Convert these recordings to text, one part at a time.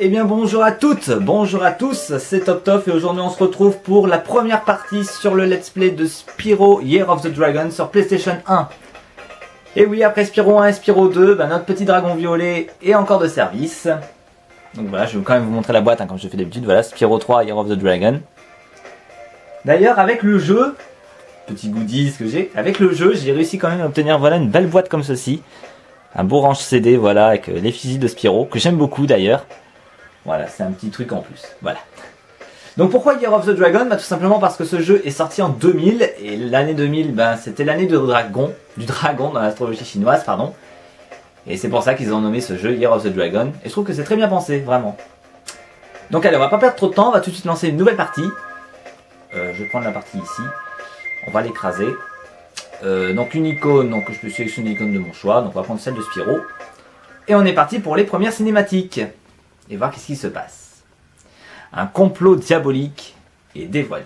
Eh bien bonjour à toutes, bonjour à tous, c'est TopTof et aujourd'hui on se retrouve pour la première partie sur le let's play de Spyro Year of the Dragon sur PlayStation 1. Et oui, après Spyro 1 et Spyro 2, notre petit dragon violet est encore de service. Donc voilà, je vais quand même vous montrer la boîte comme je fais d'habitude, voilà, Spyro 3 Year of the Dragon. D'ailleurs avec le jeu, petit goodies que j'ai, avec le jeu j'ai réussi quand même à obtenir voilà, une belle boîte comme ceci. Un beau range CD voilà, avec l'effigie de Spyro, que j'aime beaucoup d'ailleurs. Voilà, c'est un petit truc en plus. Voilà. Donc pourquoi Year of the Dragon? Tout simplement parce que ce jeu est sorti en 2000 et l'année 2000, c'était l'année du dragon dans l'astrologie chinoise, pardon. Et c'est pour ça qu'ils ont nommé ce jeu Year of the Dragon. Et je trouve que c'est très bien pensé, vraiment. Donc allez, on va pas perdre trop de temps, on va tout de suite lancer une nouvelle partie. Je vais prendre la partie ici. On va l'écraser. Donc une icône, donc je peux sélectionner l'icône de mon choix. Donc on va prendre celle de Spyro. Et on est parti pour les premières cinématiques. Et voir qu'est-ce qui se passe. Un complot diabolique est dévoilé.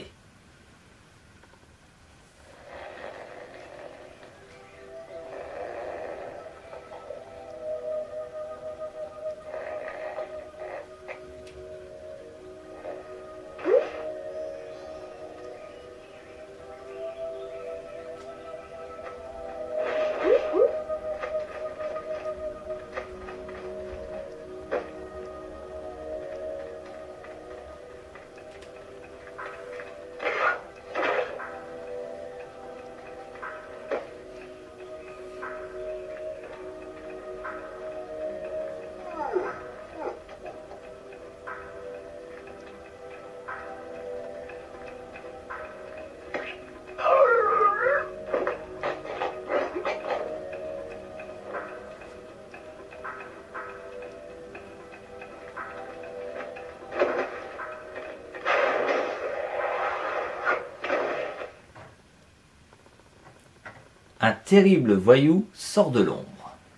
Un terrible voyou sort de l'ombre.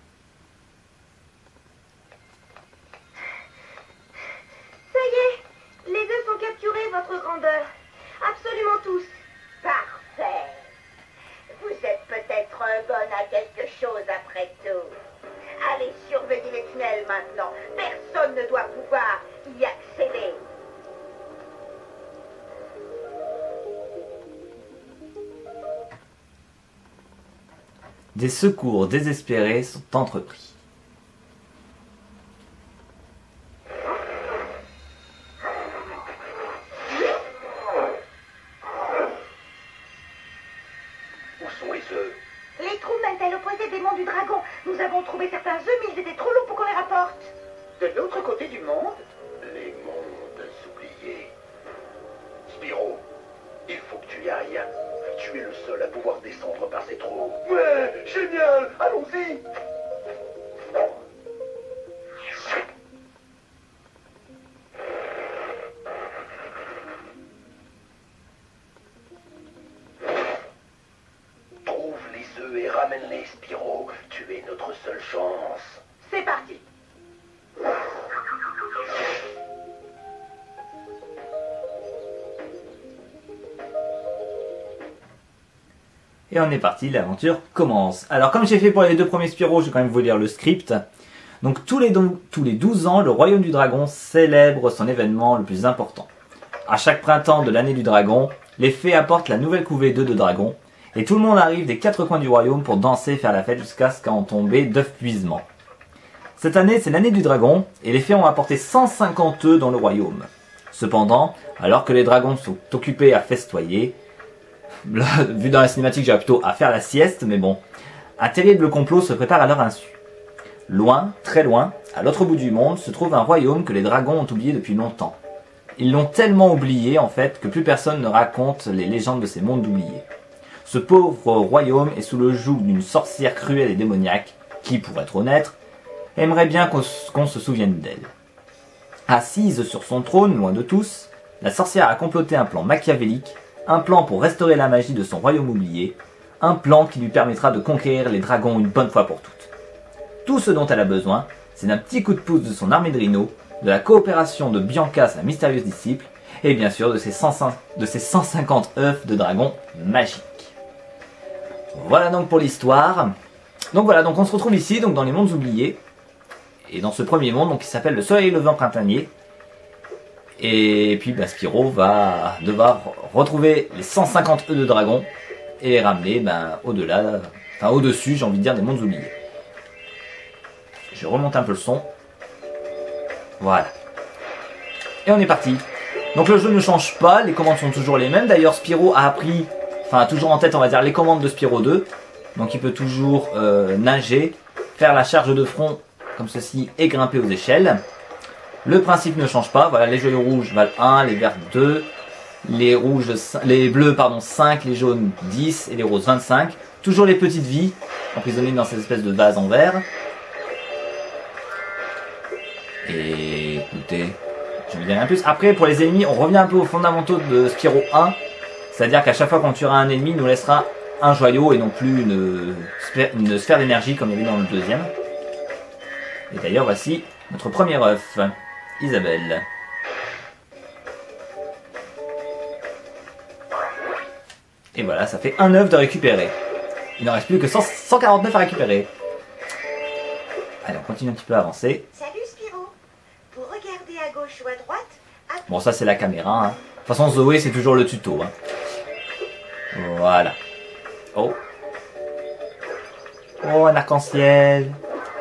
Ça y est, les œufs sont capturés, votre grandeur. Absolument tous. Parfait. Vous êtes peut-être bonne à quelque chose après tout. Allez surveiller les tunnels maintenant. Personne ne doit pouvoir y accéder. Des secours désespérés sont entrepris. Où sont les œufs? Les trous mènent à l'opposé des monts du dragon. Nous avons trouvé certains œufs, mais ils étaient trop lourds pour qu'on les rapporte. De l'autre côté du monde? Les mondes oubliés. Spyro, il faut que tu y ailles. Tu es le seul à pouvoir descendre par ces trous. Ouais, génial, allons-y. Trouve les œufs et ramène-les, Spyro. Tu es notre seule chance. C'est parti. Et on est parti, l'aventure commence. Alors comme j'ai fait pour les deux premiers Spyro, je vais quand même vous lire le script. Donc tous les 12 ans, le royaume du dragon célèbre son événement le plus important. À chaque printemps de l'année du dragon, les fées apportent la nouvelle couvée d'œufs de dragon. Et tout le monde arrive des quatre coins du royaume pour danser et faire la fête jusqu'à ce qu'en tomber d'œufs puisement. Cette année, c'est l'année du dragon, et les fées ont apporté 150 œufs dans le royaume. Cependant, alors que les dragons sont occupés à festoyer, là, vu dans la cinématique, j'aurais plutôt à faire la sieste, mais bon. Un terrible complot se prépare à leur insu. Loin, très loin, à l'autre bout du monde, se trouve un royaume que les dragons ont oublié depuis longtemps. Ils l'ont tellement oublié, en fait, que plus personne ne raconte les légendes de ces mondes oubliés. Ce pauvre royaume est sous le joug d'une sorcière cruelle et démoniaque, qui, pour être honnête, aimerait bien qu'on se souvienne d'elle. Assise sur son trône, loin de tous, la sorcière a comploté un plan machiavélique, un plan pour restaurer la magie de son royaume oublié, un plan qui lui permettra de conquérir les dragons une bonne fois pour toutes. Tout ce dont elle a besoin, c'est d'un petit coup de pouce de son armée de rhinos, de la coopération de Bianca, sa mystérieuse disciple, et bien sûr de ses 150 œufs de dragon magiques. Voilà donc pour l'histoire. Donc voilà, donc on se retrouve ici, donc dans les mondes oubliés. Et dans ce premier monde, donc, qui s'appelle le Soleil levant printanier. Et puis bah, Spyro va devoir retrouver les 150 œufs de dragon et les ramener au-delà, enfin au-dessus, j'ai envie de dire, des mondes oubliés. Je remonte un peu le son. Voilà. Et on est parti. Donc le jeu ne change pas, les commandes sont toujours les mêmes. D'ailleurs Spyro a appris, enfin toujours en tête on va dire les commandes de Spyro 2. Donc il peut toujours nager, faire la charge de front comme ceci et grimper aux échelles. Le principe ne change pas, voilà, les joyaux rouges valent 1, les verts 2, les bleus 5, les jaunes 10 et les roses 25. Toujours les petites vies, emprisonnées dans ces espèces de vases en verre. Et écoutez, je ne dis rien plus. Après, pour les ennemis, on revient un peu aux fondamentaux de Spyro 1. C'est-à-dire qu'à chaque fois qu'on tuera un ennemi, il nous laissera un joyau et non plus une sphère d'énergie comme il y avait dans le deuxième. Et d'ailleurs, voici notre premier œuf, Isabelle. Et voilà, ça fait un œuf de récupérer. Il n'en reste plus que 149 à récupérer. Allez, on continue un petit peu à avancer. Salut Spyro. Pour regarder à gauche ou à droite... Bon, ça c'est la caméra. Hein. De toute façon, Zoé, c'est toujours le tuto. Hein. Voilà. Oh. Oh, un arc-en-ciel.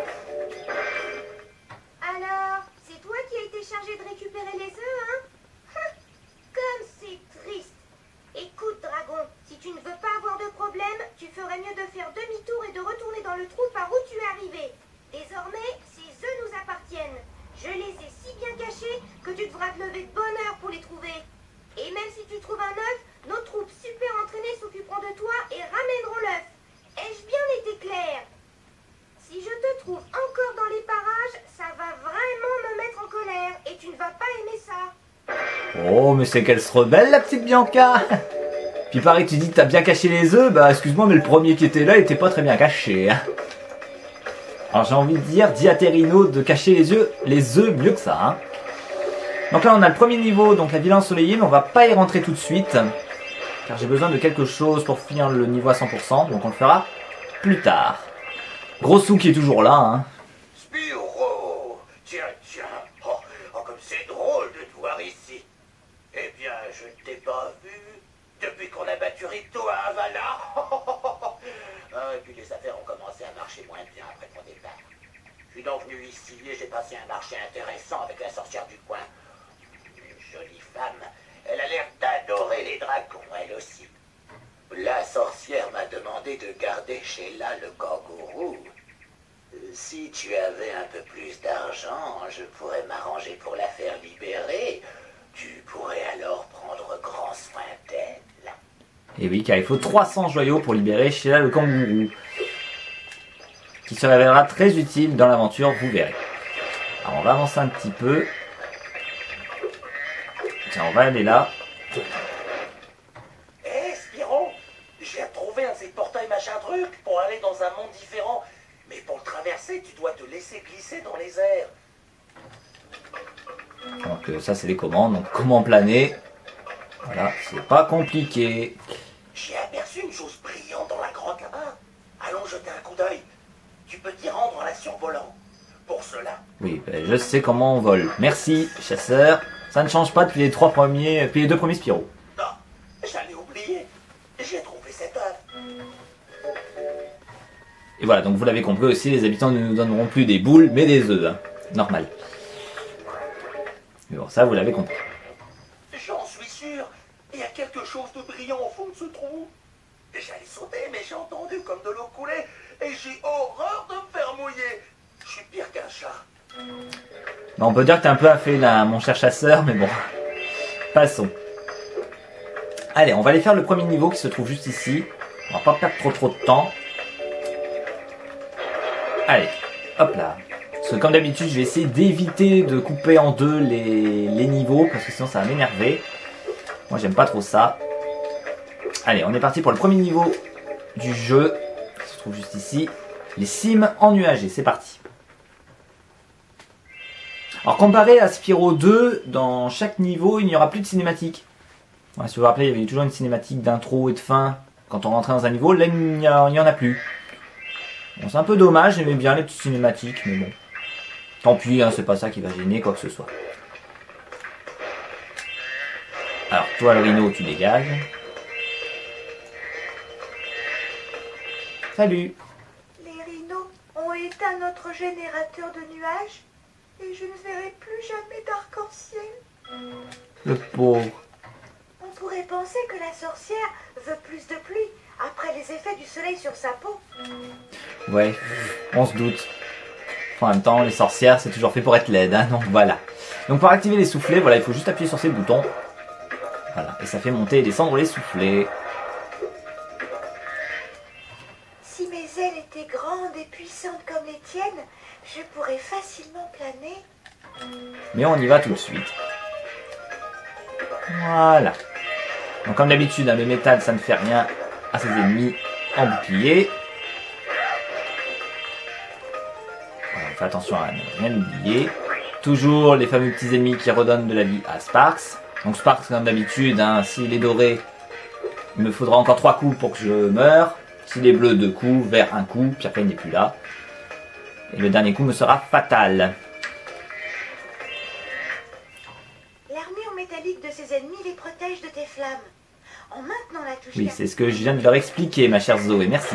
Alors, c'est toi qui as été chargé de récupérer les œufs, hein? Comme c'est triste. Écoute, Dragon, si tu ne veux pas avoir de problème, tu ferais mieux de faire demi-tour et de retourner dans le trou par où tu es arrivé. Désormais, ces œufs nous appartiennent. Je les ai si bien cachés que tu devras te lever de bonne heure pour les trouver. Et même si tu trouves un œuf, nos troupes super entraînées s'occuperont de toi et ramèneront l'œuf. Ai-je bien été clair? Si je te trouve encore dans les parages, ça va vraiment me mettre en colère et tu ne vas pas aimer ça. Oh, mais c'est qu'elle se rebelle, la petite Bianca. Puis pareil, tu dis que t'as bien caché les œufs. Bah, excuse-moi, mais le premier qui était là, il était pas très bien caché. Hein. Alors j'ai envie de dire, dis à Terrino de cacher les œufs mieux que ça. Hein. Donc là, on a le premier niveau, donc la villa ensoleillée, mais on va pas y rentrer tout de suite. Car j'ai besoin de quelque chose pour finir le niveau à 100%, donc on le fera plus tard. Grossou qui est toujours là, hein. Spyro, tiens, comme c'est drôle de te voir ici. Eh bien, je ne t'ai pas vu depuis qu'on a battu Rito à Avala. Et puis les affaires ont commencé à marcher moins bien après ton départ. Je suis donc venu ici et j'ai passé un marché intéressant avec la sorcière du coin. Une jolie femme. Elle a l'air d'adorer les dragons, elle aussi. La sorcière m'a demandé de garder Sheila le kangourou. Si tu avais un peu plus d'argent, je pourrais m'arranger pour la faire libérer. Tu pourrais alors prendre grand soin d'elle. Et oui, car il faut 300 joyaux pour libérer Sheila le kangourou. Qui se révélera très utile dans l'aventure, vous verrez. Alors on va avancer un petit peu. Tiens, on va aller là. Hé, Spyro, j'ai trouvé un de ces portails machin truc pour aller dans un monde différent. Mais pour le traverser, tu dois te laisser glisser dans les airs. Donc ça c'est les commandes, donc comment planer. Voilà, c'est pas compliqué. J'ai aperçu une chose brillante dans la grotte là-bas. Allons jeter un coup d'œil. Tu peux t'y rendre en la survolant. Pour cela. Oui, ben, je sais comment on vole. Merci, chasseur. Ça ne change pas depuis les deux premiers Spyro. Non, j'allais oublier. J'ai trouvé cet œuf. Et voilà, donc vous l'avez compris aussi, les habitants ne nous donneront plus des boules, mais des œufs. Hein. Normal. Mais bon, ça, vous l'avez compris. J'en suis sûr. Il y a quelque chose de brillant au fond de ce trou. J'allais sauter, mais j'ai entendu comme de l'eau couler. Et j'ai horreur de me faire mouiller. Je suis pire qu'un chat. Ben, on peut dire que t'es un peu affé là, mon cher chasseur, mais bon. Passons. Allez, on va aller faire le premier niveau qui se trouve juste ici. On va pas perdre trop de temps. Allez, hop là. Parce que comme d'habitude, je vais essayer d'éviter de couper en deux les niveaux, parce que sinon ça va m'énerver. Moi, j'aime pas trop ça. Allez, on est parti pour le premier niveau du jeu, qui se trouve juste ici. Les cimes ennuagées, c'est parti. Alors, comparé à Spyro 2, dans chaque niveau, il n'y aura plus de cinématique. Ouais, si vous vous rappelez, il y avait toujours une cinématique d'intro et de fin quand on rentrait dans un niveau. Là, il n'y en a plus. Bon, c'est un peu dommage, j'aimais bien les petites cinématiques, mais bon. Tant pis, hein, c'est pas ça qui va gêner quoi que ce soit. Alors, toi, le rhino, tu dégages. Salut. Les rhinos ont éteint notre générateur de nuages et je ne verrai plus jamais d'arc-en-ciel. Le pauvre. On pourrait penser que la sorcière veut plus de pluie après les effets du soleil sur sa peau. Ouais, on se doute. En même temps, les sorcières, c'est toujours fait pour être laide, hein, donc voilà. Donc pour activer les soufflets, voilà, il faut juste appuyer sur ces boutons. Voilà, et ça fait monter et descendre les soufflets. Si mes ailes étaient grandes et puissantes comme les tiennes, je pourrais facilement planer. Mais on y va tout de suite. Voilà. Donc comme d'habitude, hein, le métal, ça ne fait rien à ses ennemis en bouclier. Voilà, on fait attention à ne rien oublier. Toujours les fameux petits ennemis qui redonnent de la vie à Sparx. Donc Sparx, comme d'habitude, hein, s'il est doré, il me faudra encore 3 coups pour que je meure. S'il est bleu, 2 coups, vert, 1 coup, puis après il n'est plus là. Et le dernier coup me sera fatal. L'armure métallique de ses ennemis les protège de tes flammes. En maintenant la touche. Oui, c'est ce que je viens de leur expliquer, ma chère Zoé, merci.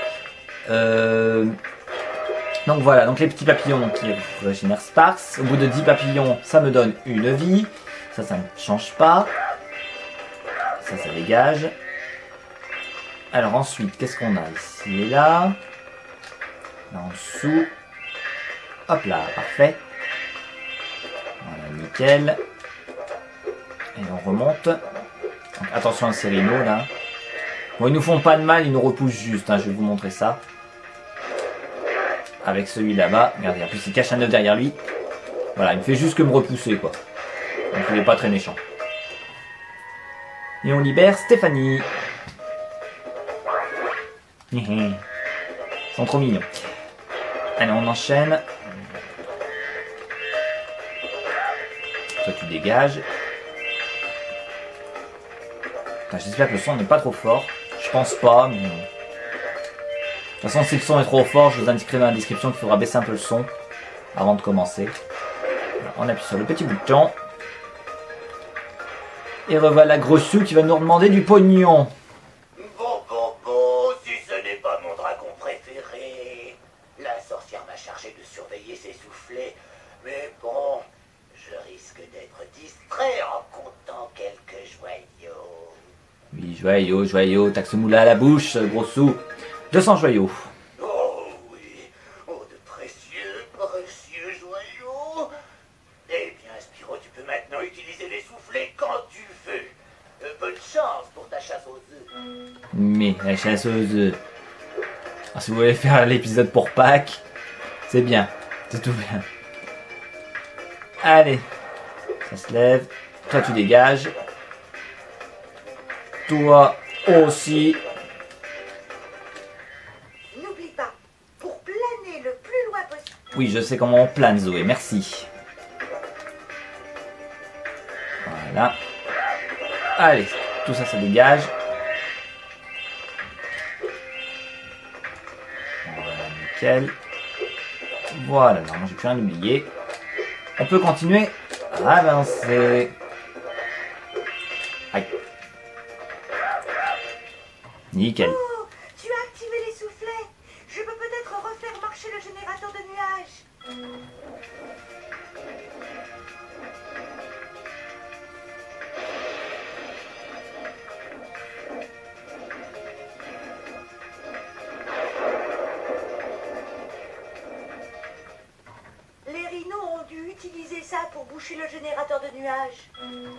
Donc voilà, donc les petits papillons qui régénèrent Sparx. Au bout de 10 papillons, ça me donne une vie. Ça ne change pas. Ça dégage. Alors ensuite, qu'est-ce qu'on a ici et là? Là en dessous. Hop là, parfait. Voilà, nickel. Et on remonte. Donc, attention à ces rhinos là. Bon, ils nous font pas de mal, ils nous repoussent juste. Hein, je vais vous montrer ça. Avec celui là-bas. Regardez, en plus il cache un œuf derrière lui. Voilà, il me fait juste que me repousser quoi. Donc il n'est pas très méchant. Et on libère Stéphanie. Ils sont trop mignons. Allez, on enchaîne. Toi, tu dégages. J'espère que le son n'est pas trop fort. Je pense pas, mais... De toute façon, si le son est trop fort, je vous indiquerai dans la description qu'il faudra baisser un peu le son avant de commencer. Alors, on appuie sur le petit bouton. Et revoilà Grossu qui va nous demander du pognon. Bon, si ce n'est pas mon dragon préféré. La sorcière m'a chargé de surveiller ses soufflets. Mais bon, je risque d'être distrait en comptant quelques joyaux. Oui, joyaux, taxe moula à la bouche, gros sou. 200 joyaux. Oh oui, oh de précieux joyaux. Eh bien, Spyro, tu peux maintenant utiliser les soufflets quand tu veux. Bonne chance pour ta chasse aux œufs. Mais la chasse aux œufs. Alors, si vous voulez faire l'épisode pour Pâques, c'est bien. C'est tout bien. Allez. Ça se lève. Toi, tu dégages. Toi aussi. N'oublie pas, pour planer le plus loin possible. Oui, je sais comment on plane, Zoé. Merci. Voilà. Allez, tout ça, ça dégage. Voilà, nickel. Voilà, normalement, j'ai plus rien oublié. On peut continuer à avancer. Aïe. Nickel. Oh, tu as activé les soufflets. Je peux peut-être refaire marcher le générateur de nuages. Les rhinos ont dû utiliser ça pour boucher le générateur de nuages.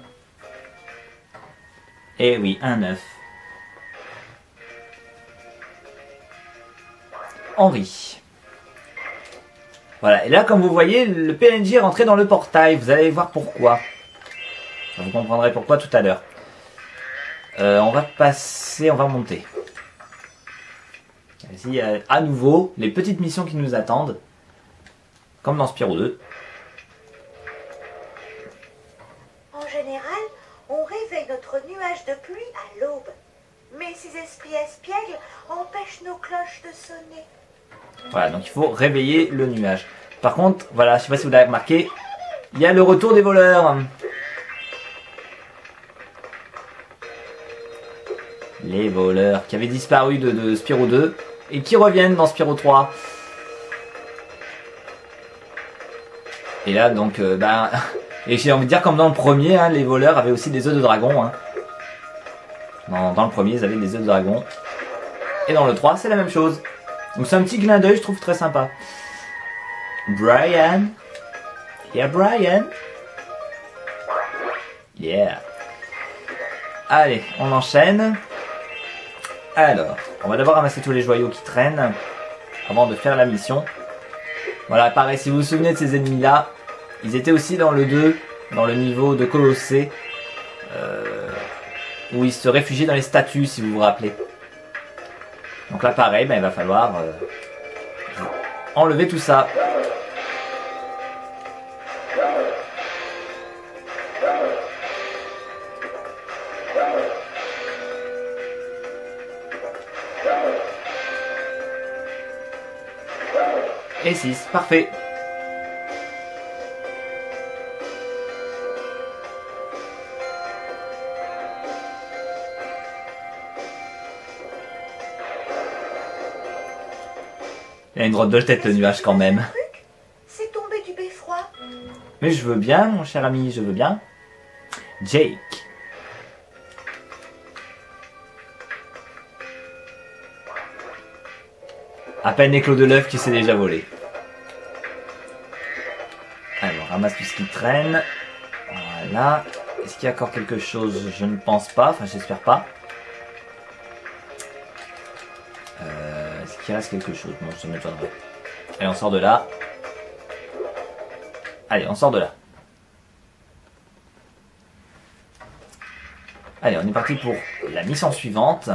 Eh oui, un œuf. Henri. Voilà, et là comme vous voyez, le PNJ est rentré dans le portail, vous allez voir pourquoi. Vous comprendrez pourquoi tout à l'heure. On va passer, on va monter. Ici, à nouveau, les petites missions qui nous attendent, comme dans Spyro 2. En général, on réveille notre nuage de pluie à l'aube. Mais ces esprits espiègles empêchent nos cloches de sonner. Voilà, donc il faut réveiller le nuage. Par contre, voilà, je sais pas si vous l'avez remarqué, il y a le retour des voleurs. Les voleurs qui avaient disparu de Spyro 2 et qui reviennent dans Spyro 3. Et là, donc, et j'ai envie de dire, comme dans le premier, hein, les voleurs avaient aussi des œufs de dragon. Hein. Dans le premier, ils avaient des œufs de dragon. Et dans le 3, c'est la même chose. Donc c'est un petit clin d'œil, je trouve très sympa. Brian. Yeah, Brian. Yeah. Allez, on enchaîne. Alors, on va d'abord ramasser tous les joyaux qui traînent avant de faire la mission. Voilà, pareil, si vous vous souvenez de ces ennemis-là, ils étaient aussi dans le 2, dans le niveau de Colossée, où ils se réfugiaient dans les statues, si vous vous rappelez. Donc là, pareil, il va falloir enlever tout ça. Et 6, parfait. Il y a une drôle de tête le nuage quand même. C'est tombé du beffroi. Mais je veux bien, mon cher ami, je veux bien. Jake. À peine éclos de l'œuf qui s'est déjà volé. Alors, on ramasse tout ce qui traîne. Voilà. Est-ce qu'il y a encore quelque chose? Je ne pense pas. Enfin, j'espère pas. Est-ce qu'il reste quelque chose? Non, ça m'étonnerait. Allez, on sort de là. Allez, on sort de là. Allez, on est parti pour la mission suivante.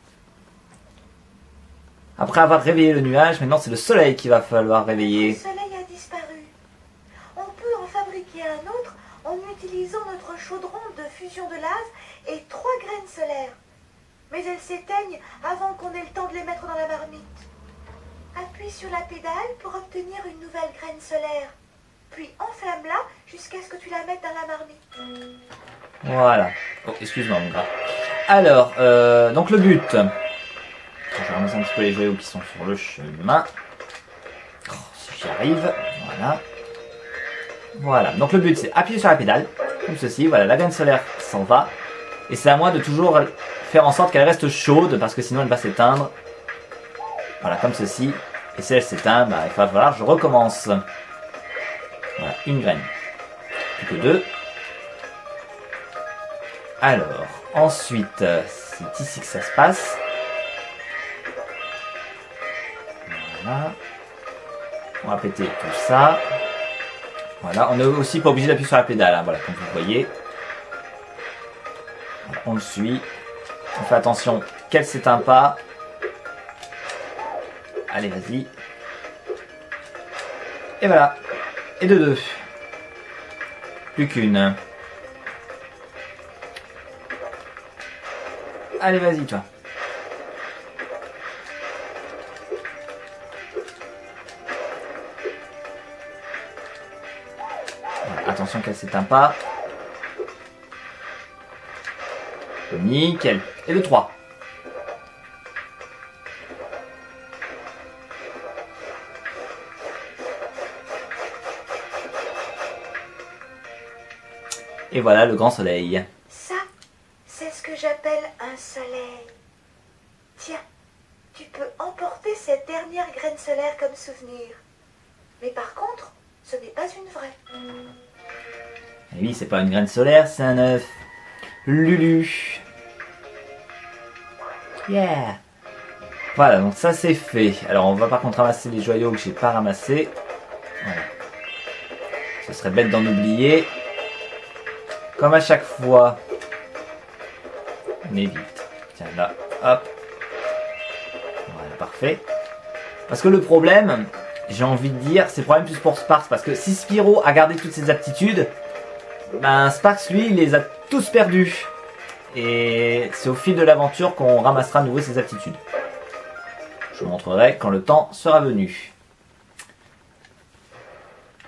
Après avoir réveillé le nuage, maintenant c'est le soleil qu'il va falloir réveiller. Le soleil a disparu. On peut en fabriquer un autre en utilisant notre chaudron de fusion de lave et 3 graines solaires. Mais elles s'éteignent avant qu'on ait le temps de les mettre dans la marmite. Appuie sur la pédale pour obtenir une nouvelle graine solaire. Puis enflamme-la jusqu'à ce que tu la mettes dans la marmite. Voilà. Oh, excuse-moi mon gars. Alors, donc le but. Je vais ramasser un petit peu les joyaux qui sont sur le chemin. Oh, si j'y arrive. Voilà. Voilà. Donc le but c'est appuyer sur la pédale. Comme ceci. Voilà, la graine solaire s'en va. Et c'est à moi de toujours faire en sorte qu'elle reste chaude parce que sinon elle va s'éteindre. Voilà, comme ceci. Et si elle s'éteint, il va falloir que je recommence. Voilà, une graine. Plus que 2. Alors, ensuite, c'est ici que ça se passe. Voilà. On va péter tout ça. Voilà, on n'est aussi pas obligé d'appuyer sur la pédale, hein, voilà, comme vous voyez. Voilà, on le suit. On fait attention qu'elle ne s'éteint pas. Allez, vas-y. Et voilà. Et de 2. Plus qu'une. Allez, vas-y, toi. Voilà, attention qu'elle ne s'éteint pas. Nickel. Et le 3. Et voilà le grand soleil. Ça, c'est ce que j'appelle un soleil. Tiens, tu peux emporter cette dernière graine solaire comme souvenir. Mais par contre, ce n'est pas une vraie. Et oui, c'est pas une graine solaire, c'est un œuf. Lulu. Yeah. Voilà, donc ça c'est fait. Alors on va par contre ramasser les joyaux que j'ai pas ramassés. Voilà. Ce serait bête d'en oublier. Comme à chaque fois. Mais vite. Tiens là, hop. Voilà, parfait. Parce que le problème, j'ai envie de dire, c'est le problème plus pour Sparks. Parce que si Spyro a gardé toutes ses aptitudes, ben Sparks lui, il les a tous perdus. Et c'est au fil de l'aventure qu'on ramassera à nouveau ses aptitudes. Je vous montrerai quand le temps sera venu.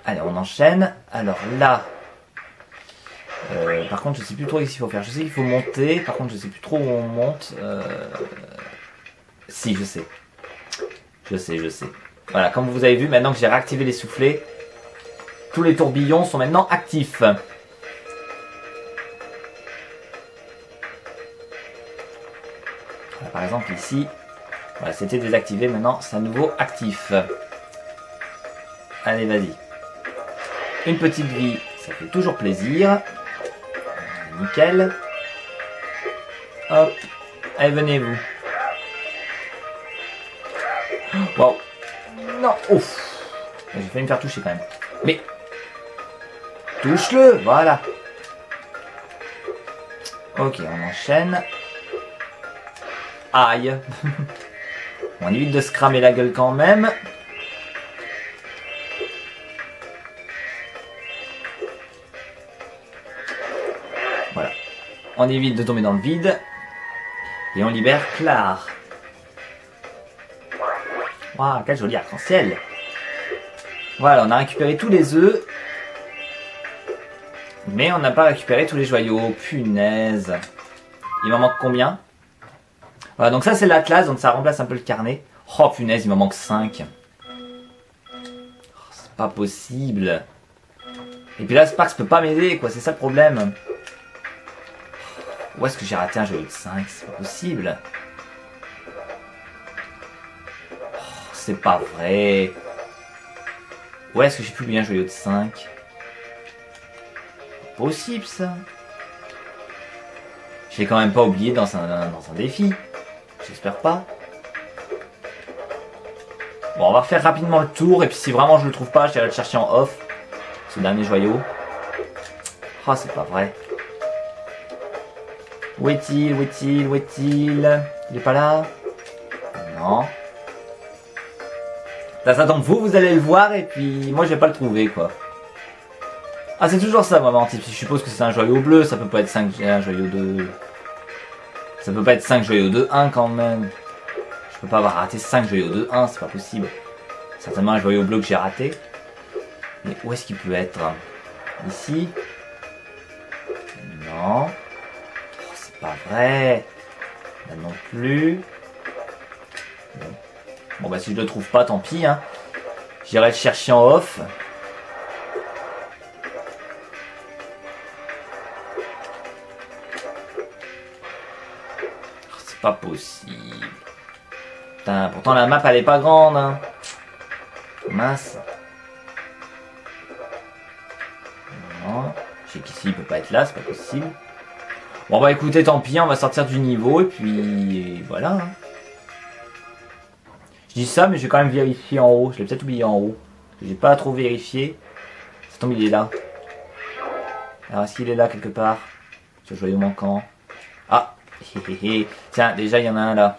Allez, on enchaîne. Alors là... par contre, je sais plus trop ce qu'il faut faire. Je sais qu'il faut monter. Par contre, je sais plus trop où on monte. Si, je sais. Je sais. Voilà, comme vous avez vu, maintenant que j'ai réactivé les soufflets, tous les tourbillons sont maintenant actifs. Voilà, par exemple, ici, voilà, c'était désactivé. Maintenant, c'est à nouveau actif. Allez, vas-y. Une petite vie, ça fait toujours plaisir. Nickel. Hop. Allez, venez vous. Wow. Non. Ouf. J'ai failli me faire toucher quand même. Mais. Touche-le. Voilà. Ok, on enchaîne. Aïe. On évite de se cramer la gueule quand même. Voilà. On évite de tomber dans le vide. Et on libère Claire. Waouh, quel joli arc-en-ciel. Voilà, on a récupéré tous les œufs. Mais on n'a pas récupéré tous les joyaux. Punaise. Il m'en manque combien? Voilà, donc ça c'est l'Atlas, donc ça remplace un peu le carnet. Oh punaise, il m'en manque 5. Oh, c'est pas possible. Et puis là, Sparks peut pas m'aider, quoi, c'est ça le problème. Où est-ce que j'ai raté un joyau de 5? C'est pas possible. Oh, c'est pas vrai. Où est-ce que j'ai publié un joyau de 5? Pas possible ça. Je l'ai quand même pas oublié dans un défi. J'espère pas. Bon, on va refaire rapidement le tour. Et puis si vraiment je le trouve pas, j'irai le chercher en off. Ce dernier joyau. Oh, c'est pas vrai. Où est-il? Où est-il? Où est-il? Il est pas là? Non. Ça tombe, vous allez le voir. Et puis moi, je vais pas le trouver, quoi. Ah, c'est toujours ça, moi, Mantis. Je suppose que c'est un joyau bleu. Ça peut pas être 5, un joyau de... Ça peut pas être 5 joyaux de 1 quand même. Je peux pas avoir raté 5 joyaux de 1, c'est pas possible. Certainement un joyau bleu que j'ai raté. Mais où est-ce qu'il peut être? Ici? Non. Oh, c'est pas vrai. Là non plus. Bon bah si je le trouve pas, tant pis. Hein. J'irai le chercher en off. Pas possible. Putain, pourtant la map elle est pas grande. Hein. Mince. Non. Je sais qu'ici il peut pas être là, c'est pas possible. Bon bah écoutez, tant pis, on va sortir du niveau et puis voilà. Hein. Je dis ça, mais j'ai quand même vérifié en haut. Je l'ai peut-être oublié en haut. J'ai pas trop vérifié. Ça tombe, il est là. Alors est-ce qu'il est là quelque part? Ce joyau manquant. Ah. Tiens, déjà il y en a un là.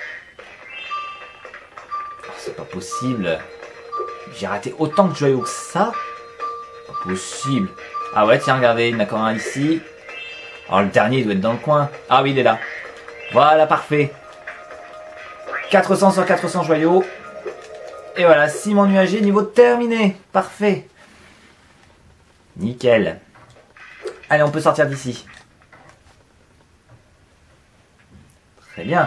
Oh, c'est pas possible. J'ai raté autant de joyaux que ça. Pas possible. Ah ouais, tiens, regardez, il y en a encore un ici. Alors le dernier il doit être dans le coin. Ah oui, il est là. Voilà, parfait. 400 sur 400 joyaux. Et voilà, ciment nuagé, niveau terminé. Parfait. Nickel. Allez, on peut sortir d'ici. Très bien.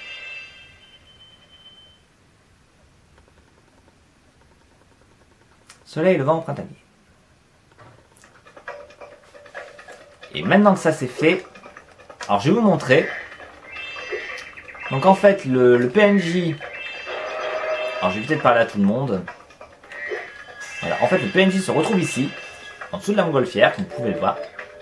Soleil levant au printanier. Et maintenant que ça c'est fait, alors je vais vous montrer. Donc en fait le PNJ, alors je vais peut-être parler à tout le monde. Voilà, en fait le PNJ se retrouve ici, en dessous de la montgolfière, comme vous pouvez le voir.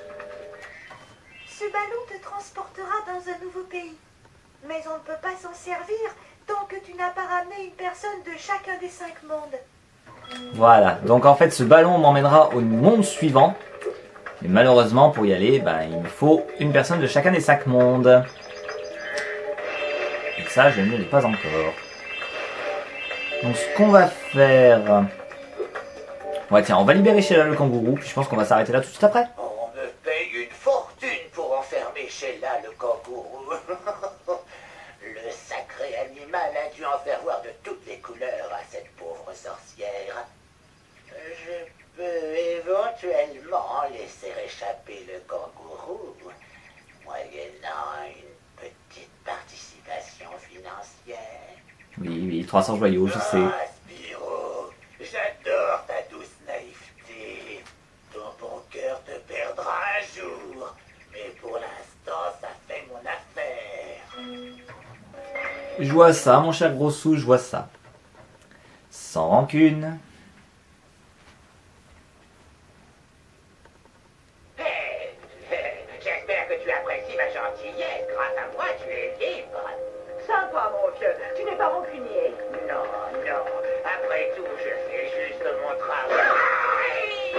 Ce ballon te transportera dans un nouveau pays. Mais on ne peut pas s'en servir tant que tu n'as pas ramené une personne de chacun des 5 mondes. Voilà, donc en fait ce ballon m'emmènera au monde suivant. Mais malheureusement pour y aller, ben, il me faut une personne de chacun des 5 mondes. Et ça je ne l'ai pas encore. Donc ce qu'on va faire... Ouais tiens, on va libérer Sheila le kangourou, puis je pense qu'on va s'arrêter là tout de suite après. On me paye une fortune pour enfermer Sheila le kangourou. Le sacré animal a dû en faire voir de toutes les couleurs à cette pauvre sorcière. Je Oui, 300 joyaux, je sais. Ah, Spyro, j'adore ta douce naïveté. Ton bon cœur te perdra un jour. Mais pour l'instant, ça fait mon affaire. Je vois ça, mon cher Grossou, je vois ça. Sans rancune. J'espère que tu apprécies ma gentillesse. Grâce à moi, tu es libre. Sympa, mon vieux. Tu n'es pas rancunier. Non, non. Après tout, je fais juste mon travail.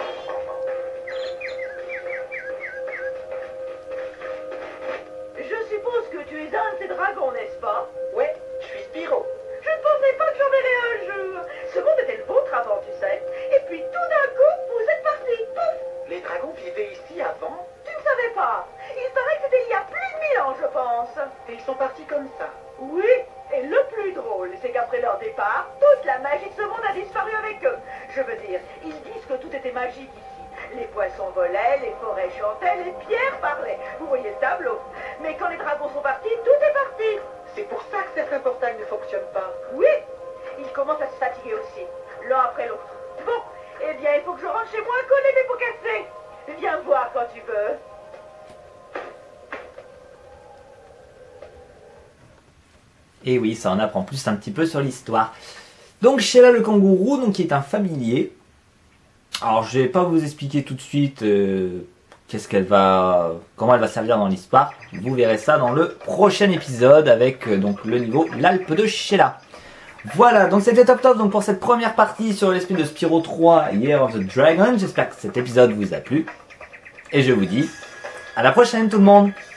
Je suppose que tu es un de ces dragons, n'est-ce pas? Ouais, je suis Spyro. Je ne pensais pas que j'en verrais un jour. Ce monde était le vôtre avant, tu sais. Et puis tout d'un coup, vous êtes partis. Pouf! Les dragons vivaient ici avant, Tu ne savais pas. Il paraît que c'était il y a plus de 1000 ans, je pense. et ils sont partis comme ça. Oui, et le plus drôle, c'est qu'après leur départ, toute la magie de ce monde a disparu avec eux. Je veux dire, ils disent que tout était magique ici. Les poissons volaient, les forêts chantaient, les pierres parlaient. Vous voyez le tableau. Mais quand les dragons sont partis, tout est parti. C'est pour ça que certains portails ne fonctionnent pas. Oui, ils commencent à se fatiguer aussi, l'un après l'autre. Bon, eh bien, il faut que je rentre chez moi coller mes pots cassés. Viens voir quand tu veux. Et oui, ça en apprend plus un petit peu sur l'histoire. Donc Sheila le kangourou, donc, qui est un familier. Alors je vais pas vous expliquer tout de suite comment elle va servir dans l'histoire. Vous verrez ça dans le prochain épisode avec donc le niveau l'Alpe de Sheila. Voilà, donc c'était top donc pour cette première partie sur l'esprit de Spyro 3 Year of the Dragon. J'espère que cet épisode vous a plu. Et je vous dis à la prochaine tout le monde.